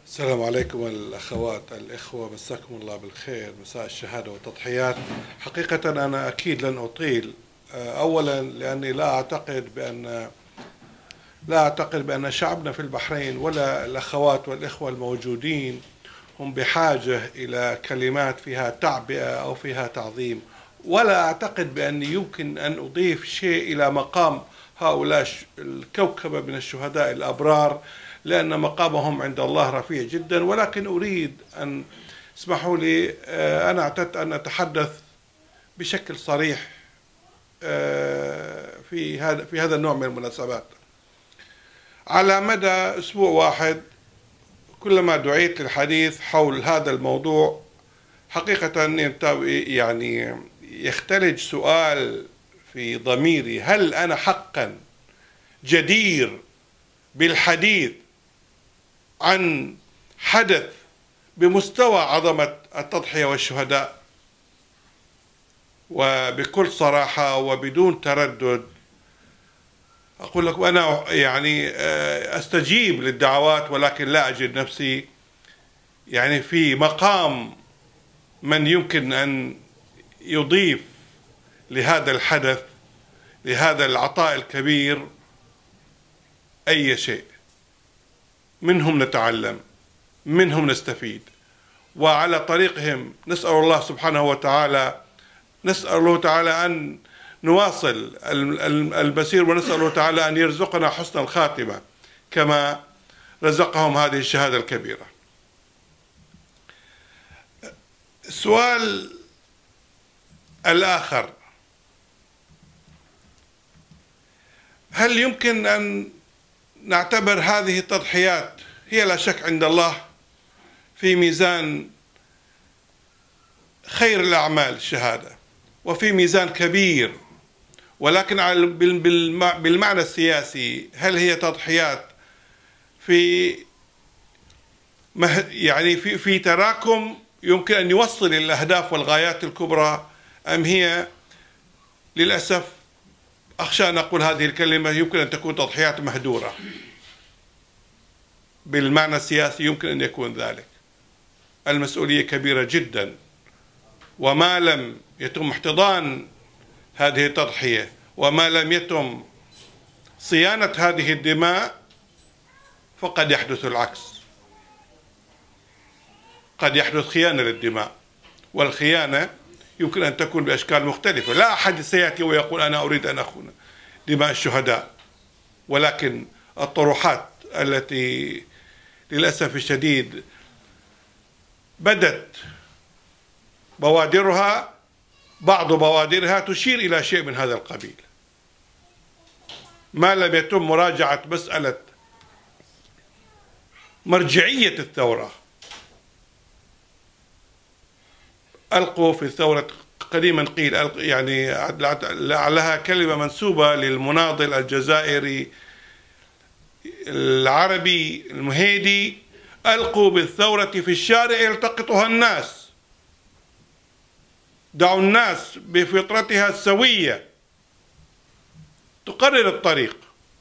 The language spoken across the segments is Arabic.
السلام عليكم الأخوات الإخوة، مساكم الله بالخير، مساء الشهادة والتضحيات. حقيقة أنا أكيد لن أطيل، أولا لأني لا أعتقد بأن شعبنا في البحرين ولا الأخوات والإخوة الموجودين هم بحاجة إلى كلمات فيها تعبئة أو فيها تعظيم، ولا أعتقد بأني يمكن أن أضيف شيء إلى مقام هؤلاء الكوكبة من الشهداء الأبرار، لأن مقامهم عند الله رفيع جدا. ولكن أريد أن اسمحوا لي، أنا اعتدت أن أتحدث بشكل صريح في هذا النوع من المناسبات. على مدى أسبوع واحد كلما دعيت للحديث حول هذا الموضوع حقيقة يعني يختلج سؤال في ضميري: هل أنا حقا جدير بالحديث عن حدث بمستوى عظمة التضحية والشهداء؟ وبكل صراحة وبدون تردد أقول لك أنا يعني أستجيب للدعوات، ولكن لا أجد نفسي يعني في مقام من يمكن أن يضيف لهذا الحدث، لهذا العطاء الكبير، أي شيء. منهم نتعلم، منهم نستفيد، وعلى طريقهم نسأل الله سبحانه وتعالى أن نواصل المسير، ونسأل الله تعالى أن يرزقنا حسن الخاتمة كما رزقهم هذه الشهادة الكبيرة. السؤال الآخر: هل يمكن أن نعتبر هذه التضحيات هي لا شك عند الله في ميزان خير الأعمال الشهادة، وفي ميزان كبير، ولكن بالمعنى السياسي هل هي تضحيات في تراكم يمكن أن يوصل إلى الأهداف والغايات الكبرى، أم هي للأسف، أخشى أن أقول هذه الكلمة، يمكن أن تكون تضحيات مهدورة؟ بالمعنى السياسي يمكن أن يكون ذلك. المسؤولية كبيرة جدا، وما لم يتم احتضان هذه التضحية وما لم يتم صيانة هذه الدماء فقد يحدث العكس، قد يحدث خيانة للدماء، والخيانة يمكن أن تكون بأشكال مختلفة. لا أحد سيأتي ويقول أنا أريد أن أخون دماء الشهداء، ولكن الطروحات التي للأسف الشديد بدت بعض بوادرها تشير إلى شيء من هذا القبيل. ما لم يتم مراجعة مسألة مرجعية الثورة. ألقوا في الثورة، قديما قيل يعني لعلها كلمة منسوبة للمناضل الجزائري العربي المهيدي: ألقوا بالثورة في الشارع يلتقطها الناس، دعوا الناس بفطرتها السوية تقرر الطريق.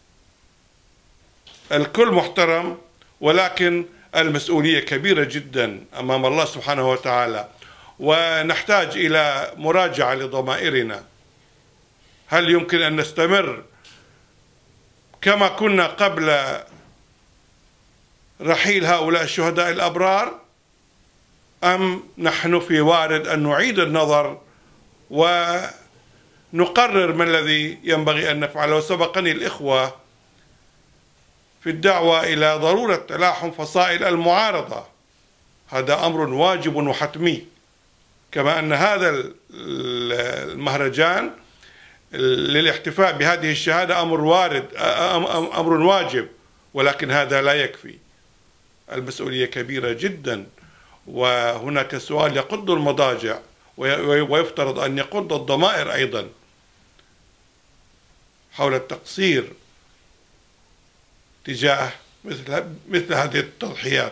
الكل محترم، ولكن المسؤولية كبيرة جدا أمام الله سبحانه وتعالى، ونحتاج إلى مراجعة لضمائرنا. هل يمكن أن نستمر كما كنا قبل رحيل هؤلاء الشهداء الأبرار، أم نحن في وارد أن نعيد النظر ونقرر ما الذي ينبغي أن نفعله؟ وسبقني الإخوة في الدعوة إلى ضرورة تلاحم فصائل المعارضة، هذا أمر واجب وحتمي، كما أن هذا المهرجان للاحتفاء بهذه الشهادة أمر وارد، أمر واجب، ولكن هذا لا يكفي. المسؤولية كبيرة جدا، وهناك سؤال يقض المضاجع ويفترض أن يقض الضمائر أيضا حول التقصير تجاه مثل هذه التضحيات.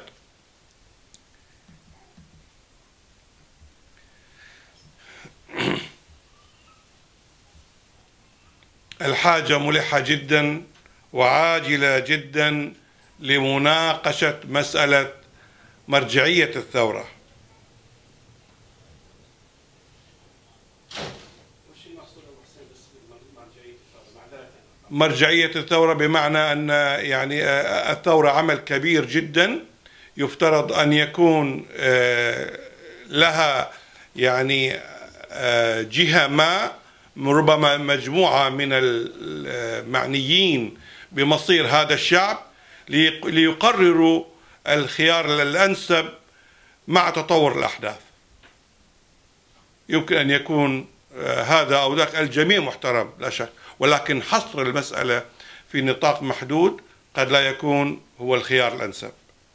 الحاجة ملحة جدا وعاجلة جدا لمناقشة مسألة مرجعية الثورة. مرجعية الثورة بمعنى أن يعني الثورة عمل كبير جدا، يفترض أن يكون لها يعني جهة ما، ربما مجموعة من المعنيين بمصير هذا الشعب ليقرروا الخيار الأنسب مع تطور الأحداث. يمكن أن يكون هذا أو ذاك، الجميع محترم لا شك، ولكن حصر المسألة في نطاق محدود قد لا يكون هو الخيار الأنسب.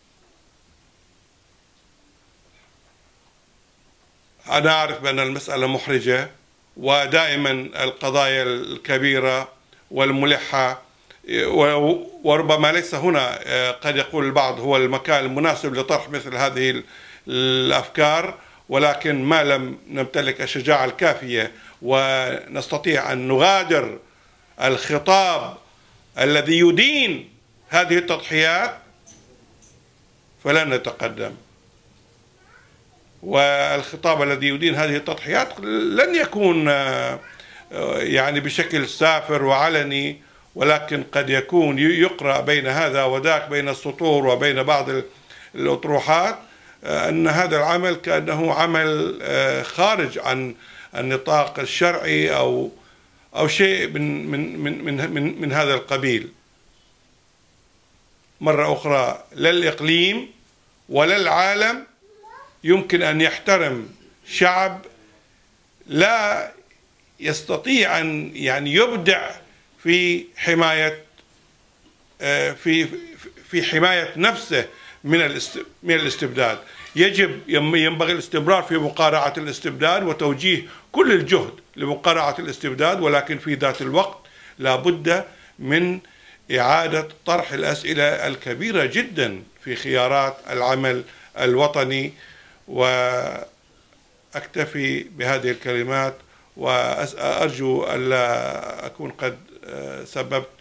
أنا أعرف بأن المسألة محرجة، ودائما القضايا الكبيرة والملحة، وربما ليس هنا قد يقول البعض هو المكان المناسب لطرح مثل هذه الأفكار، ولكن ما لم نمتلك الشجاعة الكافية ونستطيع أن نغادر الخطاب الذي يدين هذه التضحيات فلن نتقدم. والخطاب الذي يدين هذه التضحيات لن يكون يعني بشكل سافر وعلني، ولكن قد يكون يقرأ بين هذا وذاك، بين السطور وبين بعض الأطروحات، أن هذا العمل كأنه عمل خارج عن النطاق الشرعي أو شيء من هذا القبيل. مرة أخرى، لا الإقليم ولا العالم يمكن أن يحترم شعب لا يستطيع أن يعني يبدع في حماية في حماية نفسه من الاستبداد. ينبغي الاستمرار في مقارعة الاستبداد وتوجيه كل الجهد لمقارعة الاستبداد، ولكن في ذات الوقت لا بد من إعادة طرح الأسئلة الكبيرة جدا في خيارات العمل الوطني. وأكتفي بهذه الكلمات، وأرجو ألا أكون قد سببت